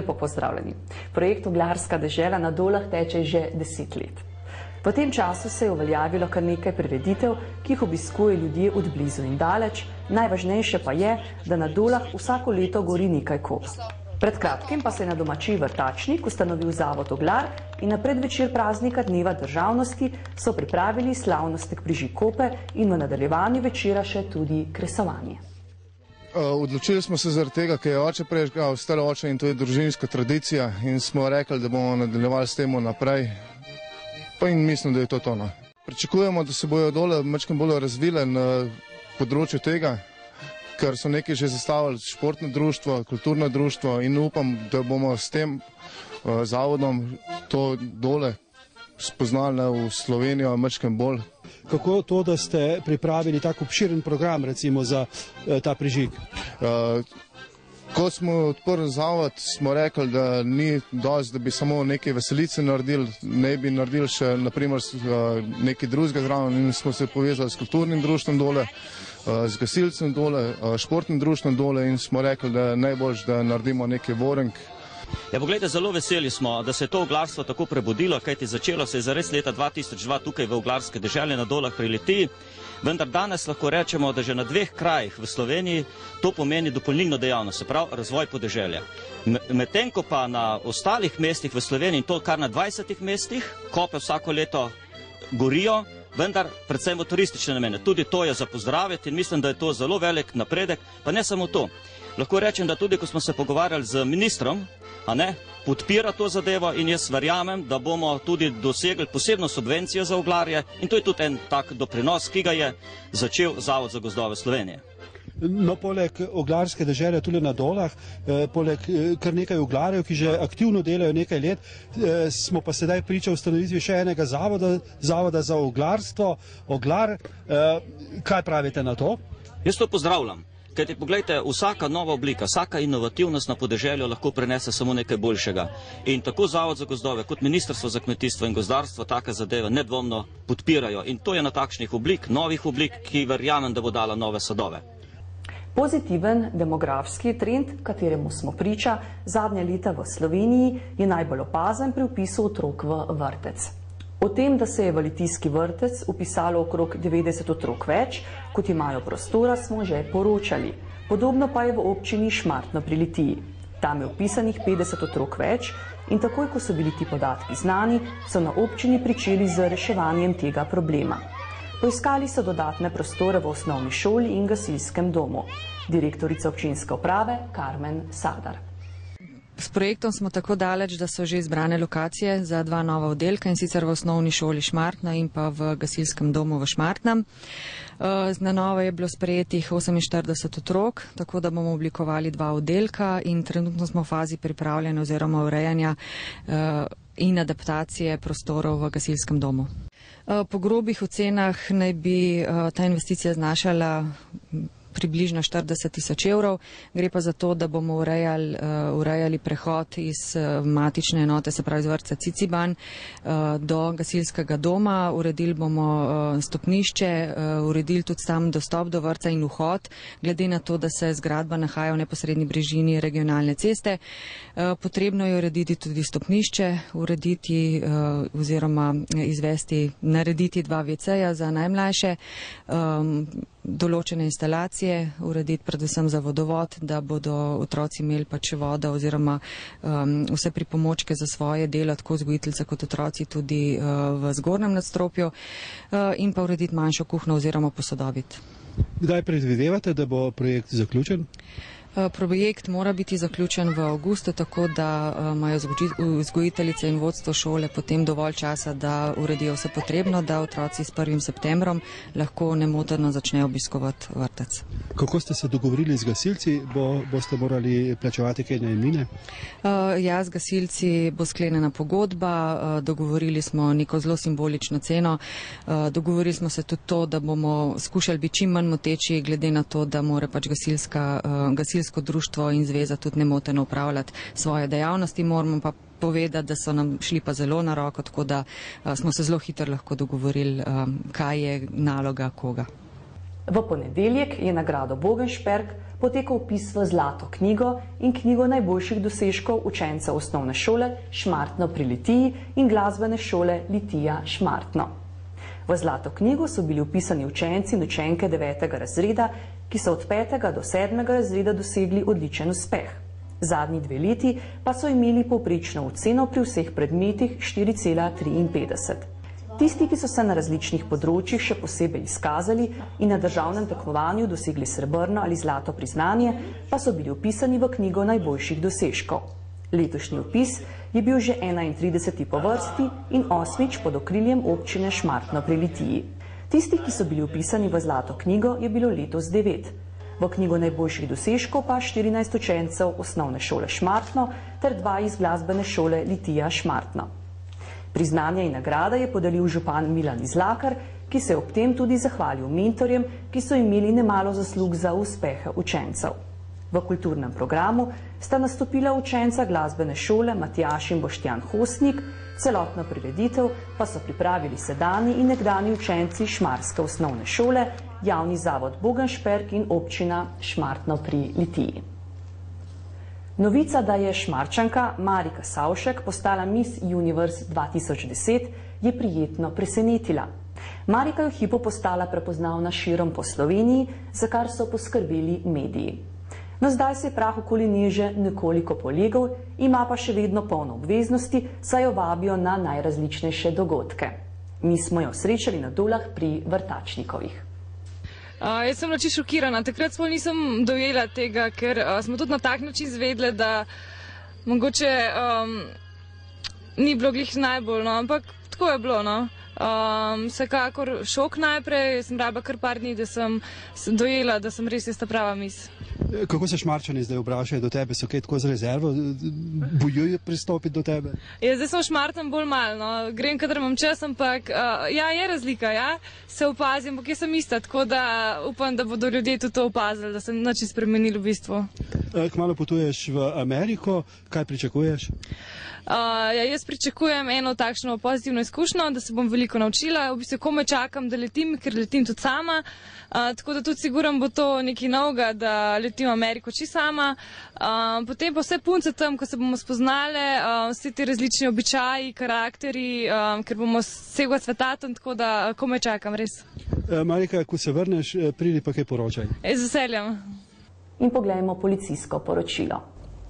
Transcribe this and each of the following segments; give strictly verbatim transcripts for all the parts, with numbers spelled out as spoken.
Lepo pozdravljeni. Projekt Oglarska dežela na Dolah teče že deset let. V tem času se je uveljavilo kar nekaj prireditev, ki jih obiskuje ljudje od blizu in daleč. Najvažnejše pa je, da na Dolah vsako leto gori nekaj kop. Pred kratkim pa se je na domačiji Vrtačnik ustanovil zavod Oglar in na predvečer praznika Dneva državnosti so pripravili slavnostne prižig kope in v nadaljevanju večera še tudi kresovanje. Odločili smo se zaradi tega, ker je oče prežgal staro oče in to je družinska tradicija in smo rekli, da bomo nadaljevali s tem naprej. Pa in mislim, da je to tono. Pričakujemo, da se bojo Dole malo bolj razvile na področju tega, ker so nekaj že zastavili športno društvo, kulturno društvo in upam, da bomo s tem uh, zavodom to Dole spoznali v Slovenijo malo bolj. Kako to, da ste pripravili tak obširen program recimo za uh, ta prižig? Uh, Ko smo odprli zavod, smo rekli, da ni dosti, da bi samo neke veselice naredili, ne bi naredili še naprimer nekaj drugega zraven in smo se povezali s kulturnim društvom Dole, z gasilcem Dole, športnim društvom Dole in smo rekli, da je najboljše, da naredimo nekaj vorenk. Ja, poglejte, zelo veseli smo, da se je to oglarstvo tako prebudilo, kajti začelo se je zares leta dva tisoč dva tukaj v Oglarske dežele na Dolah pri Litiji. Vendar danes lahko rečemo, da že na dveh krajih v Sloveniji to pomeni dopolnilno dejavnost, se pravi razvoj podeželja. Medtem ko pa na ostalih mestih v Sloveniji, in to kar na dvajsetih mestih, kope vsako leto gorijo, vendar predvsem v turistične namene. Tudi to je za pozdraviti in mislim, da je to zelo velik napredek, pa ne samo to. Lahko rečem, da tudi ko smo se pogovarjali z ministrom, a ne, podpira to zadevo in jaz verjamem, da bomo tudi dosegli posebno subvencijo za oglarje in to je tudi en tak doprinos, ki ga je začel Zavod za gozdove Slovenije. No, poleg Oglarske dežele tudi na Dolah, eh, poleg eh, kar nekaj oglarjev, ki že aktivno delajo nekaj let, eh, smo pa sedaj priča ustanovitvi še enega zavoda, zavoda za oglarstvo, Oglar. Eh, kaj pravite na to? Jaz to pozdravljam. Kajti, poglejte, vsaka nova oblika, vsaka inovativnost na podeželju lahko prinese samo nekaj boljšega. In tako Zavod za gozdove kot Ministrstvo za kmetijstvo in gozdarstvo take zadeve nedvomno podpirajo. In to je na takšnih oblik, novih oblik, ki verjamem, da bo dala nove sadove. Pozitiven demografski trend, kateremu smo priča zadnje leta v Sloveniji, je najbolj opazen pri vpisu otrok v vrtec. O tem, da se je v litijski vrtec upisalo okrog devetdeset otrok več, kot imajo prostora, smo že poročali. Podobno pa je v občini Šmartno pri Litiji. Tam je upisanih petdeset otrok več in takoj, ko so bili ti podatki znani, so na občini pričeli z reševanjem tega problema. Poiskali so dodatne prostore v osnovni šoli in gasilskem domu. Direktorica občinske uprave Karmen Sadar. S projektom smo tako daleč, da so že izbrane lokacije za dva nova oddelka in sicer v osnovni šoli Šmartna in pa v gasilskem domu v Šmartnem. Na novo je bilo sprejetih oseminštirideset otrok, tako da bomo oblikovali dva oddelka in trenutno smo v fazi pripravljanja oziroma urejanja in adaptacije prostorov v gasilskem domu. Po grobih ocenah naj bi ta investicija znašala približno štirideset tisoč evrov. Gre pa za to, da bomo urejali, uh, urejali prehod iz uh, matične enote, se pravi iz vrtca Ciciban, uh, do gasilskega doma. Uredili bomo uh, stopnišče, uh, uredili tudi sam dostop do vrtca in vhod, glede na to, da se zgradba nahaja v neposredni bližini regionalne ceste. Uh, potrebno je urediti tudi stopnišče, urediti uh, oziroma izvesti, narediti dva veceja za najmlajše, um, določene instalacije, urediti predvsem za vodovod, da bodo otroci imeli pač vodo oziroma um, vse pripomočke za svoje delo, tako vzgojiteljice kot otroci tudi uh, v zgornjem nadstropju uh, in pa urediti manjšo kuhno oziroma posodobiti. Kdaj predvidevate, da bo projekt zaključen? Projekt mora biti zaključen v avgustu, tako da imajo vzgojiteljice in vodstvo šole potem dovolj časa, da uredijo vse potrebno, da otroci s prvim septembrom lahko nemoteno začnejo obiskovati vrtec. Kako ste se dogovorili z gasilci? Bo, boste morali plačevati kaj najemnine? Uh, ja, z gasilci bo sklenjena pogodba, uh, dogovorili smo neko zelo simbolično ceno, uh, dogovorili smo se tudi to, da bomo skušali biti čim manj moteči, glede na to, da mora pač gasilska, uh, gasilsko društvo in zveza tudi nemoteno upravljati svoje dejavnosti. Moramo pa povedati, da so nam šli pa zelo na roko, tako da uh, smo se zelo hitro lahko dogovorili, um, kaj je naloga koga. V ponedeljek je nagrado Bogenšperk potekal vpis v Zlato knjigo in knjigo najboljših dosežkov učencev osnovne šole Šmartno pri Litiji in glasbene šole Litija Šmartno. V Zlato knjigo so bili vpisani učenci in učenke devetega razreda, ki so od petega do sedmega razreda dosegli odličen uspeh. Zadnji dve leti pa so imeli povprečno oceno pri vseh predmetih štiri cela triinpetdeset. Tisti, ki so se na različnih področjih še posebej izkazali in na državnem tekmovanju dosegli srebrno ali zlato priznanje, pa so bili vpisani v knjigo najboljših dosežkov. Letošnji vpis je bil že enaintrideseti po vrsti in osmič pod okriljem občine Šmartno pri Litiji. Tistih, ki so bili vpisani v Zlato knjigo, je bilo letos devet. V knjigo najboljših dosežkov pa štirinajst učencev osnovne šole Šmartno ter dva iz glasbene šole Litija Šmartno. Priznanje in nagrada je podelil župan Milan Izlakar, ki se je ob tem tudi zahvalil mentorjem, ki so imeli nemalo zaslug za uspehe učencev. V kulturnem programu sta nastopila učenca glasbene šole Matjaž in Boštjan Hostnik, celotno prireditev pa so pripravili sedanji in nekdanji učenci Šmarske osnovne šole, javni zavod Bogenšperk in občina Šmartno pri Litiji. Novica, da je Šmarčanka Marika Savšek postala Miss Universe dva tisoč deset, je prijetno presenetila. Marika je v hipu postala prepoznavna širom po Sloveniji, za kar so poskrbeli mediji. No, zdaj se je prah okoli nje že nekoliko polegel, ima pa še vedno polno obveznosti, saj jo vabijo na najrazličnejše dogodke. Mi smo jo srečali na Dolah pri Vrtačnikovih. Uh, jaz sem noči šokirana. Takrat sploh nisem dojela tega, ker uh, smo tudi na tak način izvedeli, da mogoče um, ni bilo glih najbolj, no, ampak tako je bilo, no. Um, vsekakor šok najprej, sem rabila kar par dni, da sem dojela, da sem res ta prava mis. Kako se Šmarčani zdaj obračajo do tebe? So kaj tako z rezervo? Bojujo pristopiti do tebe? Ja, zdaj sem Šmartnem bolj malo, no. Grem, kadar imam čas, ampak uh, ja, je razlika, ja, se opazim, ampak jaz sem ista, tako da upam, da bodo ljudje tudi to opazili, da se nič spremenili v bistvu. Kmalu potuješ v Ameriko, kaj pričakuješ? Uh, ja, jaz pričakujem eno takšno pozitivno izkušnjo, da se bom veliko naučila. V bistvu komaj čakam, da letim, ker letim tudi sama. Uh, tako da tudi siguran bo to nekaj novega, da letim v Ameriko či sama. Uh, potem pa vse punce tam, ko se bomo spoznale, uh, vsi ti različni običaji, karakteri, uh, ker bomo vsega sveta tam, tako da komaj čakam, res. Uh, Marika, ko se vrneš, pridi pa kaj poročaj. E, z veseljem. In poglejmo policijsko poročilo.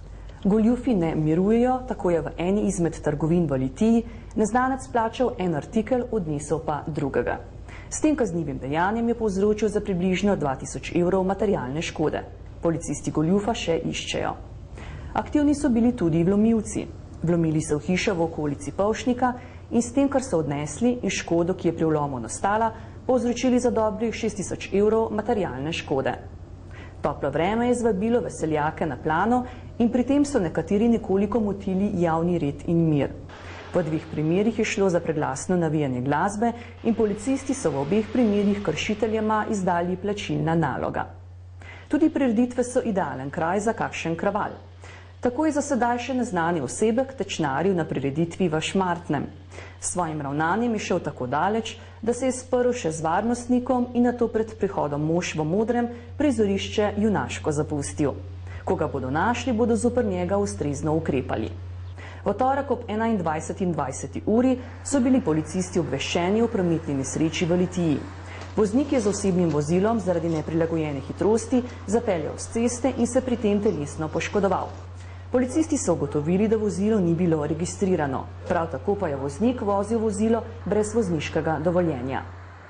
Goljufi ne mirujejo, tako je v eni izmed trgovin v Litiji neznanec plačal en artikel, odnesel pa drugega. S tem kaznivim dejanjem je povzročil za približno dva tisoč evrov materialne škode. Policisti goljufa še iščejo. Aktivni so bili tudi vlomilci. Vlomili so v hišo v okolici Pavšnika in s tem, kar so odnesli in škodo, ki je pri vlomu nastala, povzročili za dobrih šest tisoč evrov materialne škode. Toplo vreme je zvabilo veseljake na plano in pri tem so nekateri nekoliko motili javni red in mir. V dveh primerih je šlo za preglasno navijanje glasbe in policisti so v obeh primerih kršiteljema izdali plačilna naloga. Tudi prireditve so idealen kraj za kakšen kraval. Tako je za sedaj še neznani osebek tečnaril na prireditvi v Šmartnem. S svojim ravnanjem je šel tako daleč, da se je sprl še z varnostnikom in nato pred prihodom mož v modrem prizorišče junaško zapustil. Ko ga bodo našli, bodo zoper njega ustrezno ukrepali. V torek ob enaindvajseti in dvajseti uri so bili policisti obveščeni o prometni nesreči v Litiji. Voznik je z osebnim vozilom zaradi neprilagojene hitrosti zapeljal s ceste in se pri tem telesno poškodoval. Policisti so ugotovili, da vozilo ni bilo registrirano. Prav tako pa je voznik vozil vozilo brez vozniškega dovoljenja.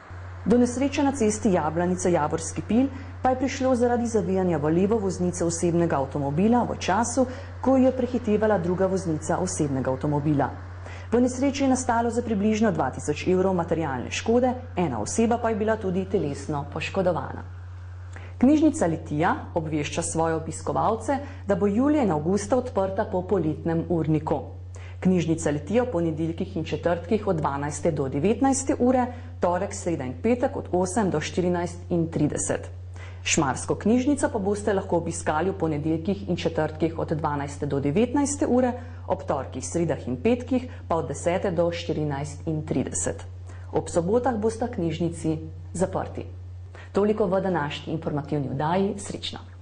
Do nesreče na cesti Jablanica-Javorski Pil pa je prišlo zaradi zavijanja v levo voznice osebnega avtomobila v času, ko je prehitevala druga voznica osebnega avtomobila. V nesreči je nastalo za približno dva tisoč evrov materialne škode, ena oseba pa je bila tudi telesno poškodovana. Knjižnica Litija obvešča svoje obiskovalce, da bo julija in avgusta odprta po poletnem urniku. Knjižnica Litija v ponedeljkih in četrtkih od dvanajste do devetnajste ure, torek, sreda in petek od osem do štirinajst in trideset. Šmarsko knjižnico pa boste lahko obiskali v ponedeljkih in četrtkih od dvanajste do devetnajste ure, ob torkih, sredah in petkih pa od desete do štirinajst in trideset. Ob sobotah bosta knjižnici zaprti. Toliko v današnji informativni vdaji, srečno!